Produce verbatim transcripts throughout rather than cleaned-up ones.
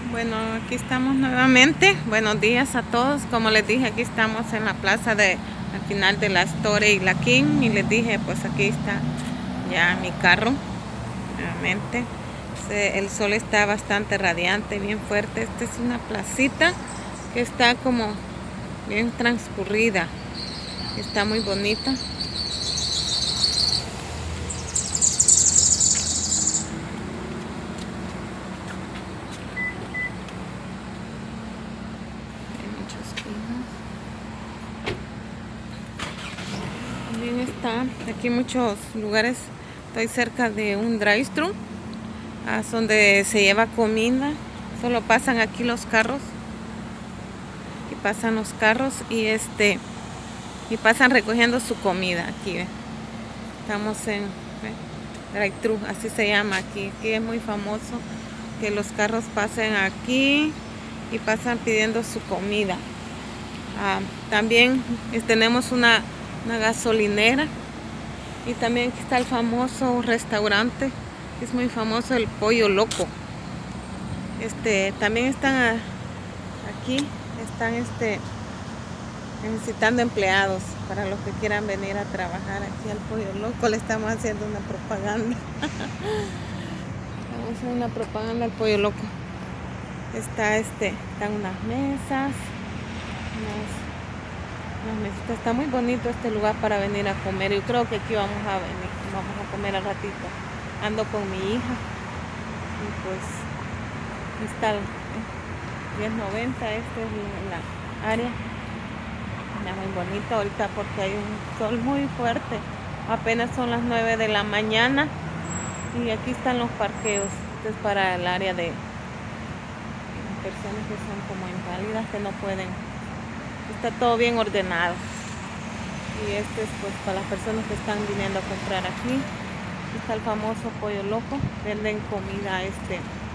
Bueno, aquí estamos nuevamente. Buenos días a todos. Como les dije, aquí estamos en la plaza de al final de la Store y la King. Y les dije, pues aquí está ya mi carro. Nuevamente. El sol está bastante radiante, bien fuerte. Esta es una placita que está como bien transcurrida. Está muy bonita. También está aquí muchos lugares. Estoy cerca de un drive-thru, ah, donde se lleva comida. Solo pasan aquí los carros y pasan los carros y este y pasan recogiendo su comida. Aquí ¿ve? Estamos en drive-thru, así se llama aquí. Aquí es muy famoso que los carros pasen aquí y pasan pidiendo su comida. Ah, también tenemos una una gasolinera y también aquí está el famoso restaurante, es muy famoso, el Pollo Loco. Este también están aquí, están este necesitando empleados para los que quieran venir a trabajar aquí al Pollo Loco. Le estamos haciendo una propaganda. Estamos haciendo una propaganda al Pollo Loco. Está este, están unas mesas, unas Está muy bonito este lugar para venir a comer. Yo creo que aquí vamos a venir, vamos a comer al ratito. Ando con mi hija y pues está el diez noventa. Esta es la área. Está muy bonito ahorita porque hay un sol muy fuerte. Apenas son las nueve de la mañana y aquí están los parqueos. Esto es para el área de personas que son como inválidas, que no pueden. Está todo bien ordenado. Y este es pues para las personas que están viniendo a comprar aquí. Está el famoso Pollo Loco. Venden comida, este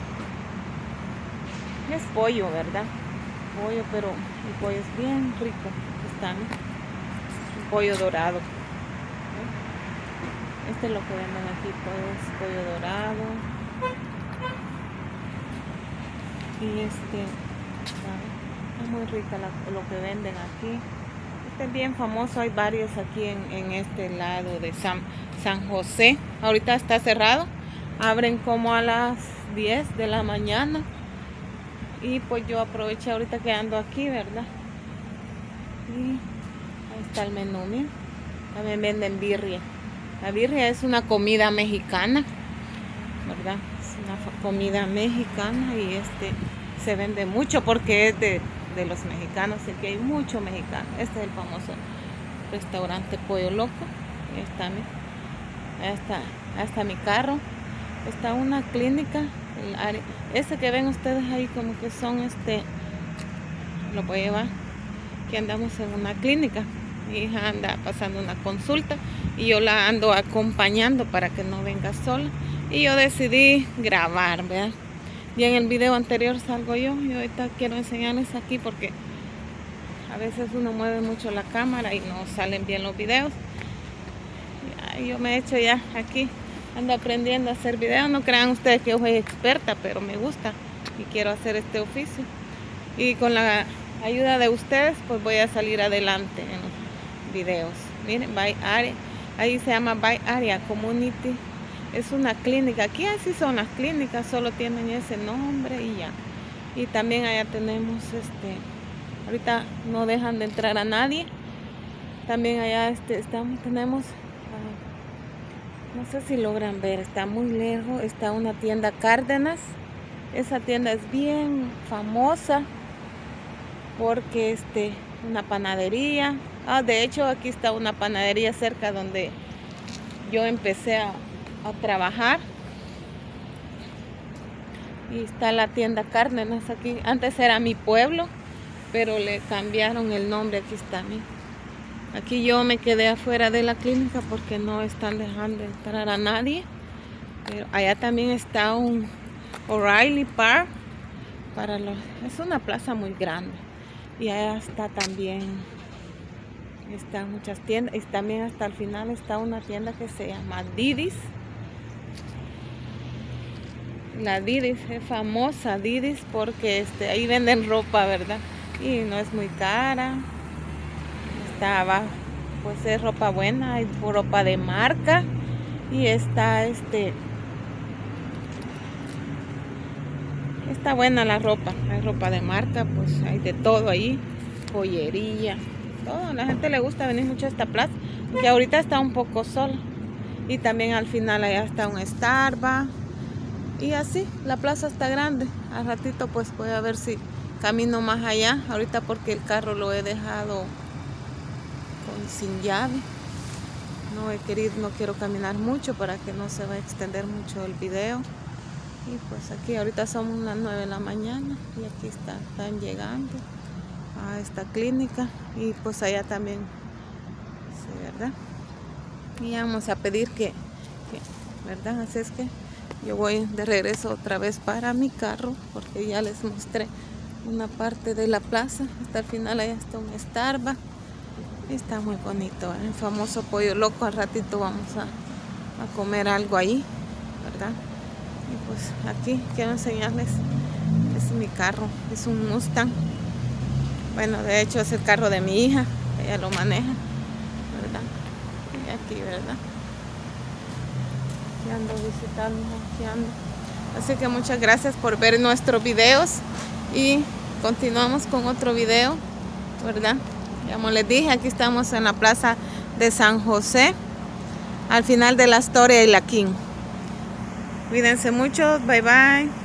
es pollo, ¿verdad? Pollo, pero el pollo es bien rico. Está, ¿no? Un pollo dorado. Este es lo que venden aquí, pues, pollo dorado. Y este es muy rica la, lo que venden aquí. Este es bien famoso, hay varios aquí en, en este lado de San, San José. Ahorita está cerrado, abren como a las diez de la mañana. Y pues yo aproveché ahorita que ando aquí, ¿verdad? Y ahí está el menú, mira. También venden birria. La birria es una comida mexicana, ¿verdad? Es una comida mexicana y este se vende mucho porque es de de los mexicanos, aquí hay mucho mexicano. Este es el famoso restaurante Pollo Loco. Ahí está mi, ahí está, ahí está mi carro. Está una clínica, el área, ese que ven ustedes ahí como que son este, lo voy a llevar. Aquí andamos en una clínica. Mi hija anda pasando una consulta y yo la ando acompañando para que no venga sola. Y yo decidí grabar, ¿verdad? Y en el video anterior salgo yo y ahorita quiero enseñarles aquí porque a veces uno mueve mucho la cámara y no salen bien los videos. Y yo me he hecho ya aquí, ando aprendiendo a hacer videos. No crean ustedes que yo soy experta, pero me gusta y quiero hacer este oficio. Y con la ayuda de ustedes pues voy a salir adelante en los videos. Miren, Bay Area, ahí se llama Bay Area Community. Es una clínica, aquí así son las clínicas, solo tienen ese nombre y ya. Y también allá tenemos, este, ahorita no dejan de entrar a nadie. También allá este, estamos, tenemos, uh, no sé si logran ver, está muy lejos, está una tienda Cárdenas. Esa tienda es bien famosa porque este, una panadería. Ah, de hecho aquí está una panadería cerca donde yo empecé a a trabajar y está la tienda Cárdenas aquí. Antes era Mi Pueblo, pero le cambiaron el nombre. Aquí está, mira. Aquí yo me quedé afuera de la clínica porque no están dejando entrar a nadie, pero allá también está un O'Reilly Park para los, es una plaza muy grande y allá está también, están muchas tiendas y también hasta el final está una tienda que se llama Didis. La Didis es famosa, Didis, porque este, ahí venden ropa, ¿verdad? Y no es muy cara. Está abajo, pues es ropa buena, hay ropa de marca. Y está este... Está buena la ropa, hay ropa de marca, pues hay de todo ahí, joyería, todo. A la gente le gusta venir mucho a esta plaza, que ahorita está un poco sola. Y también al final allá está un Starbucks. Y así, la plaza está grande. Al ratito pues voy a ver si camino más allá, ahorita porque el carro lo he dejado con, sin llave. No he querido, no quiero caminar mucho para que no se vaya a extender mucho el video. Y pues aquí ahorita son las nueve de la mañana y aquí está, están llegando a esta clínica y pues allá también, sí, ¿verdad? Y vamos a pedir que, que, ¿verdad? Así es que yo voy de regreso otra vez para mi carro porque ya les mostré una parte de la plaza. Hasta el final allá está un Starbucks. Está muy bonito, ¿eh? El famoso pollo loco. Al ratito vamos a, a comer algo ahí, ¿verdad? Y pues aquí quiero enseñarles, es mi carro, es un Mustang. Bueno, de hecho es el carro de mi hija, ella lo maneja, ¿verdad? Y aquí, ¿verdad? Aquí ando visitando, aquí ando. Así que muchas gracias por ver nuestros videos y continuamos con otro video, ¿verdad? Como les dije, aquí estamos en la plaza de San José, al final de la Astoria y la King. Cuídense mucho, bye bye.